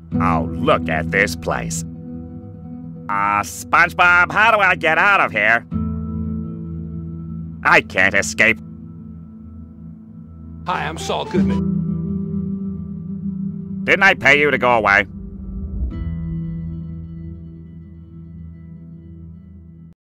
Oh, look at this place. SpongeBob, how do I get out of here? I can't escape. Hi, I'm Saul Goodman. Didn't I pay you to go away?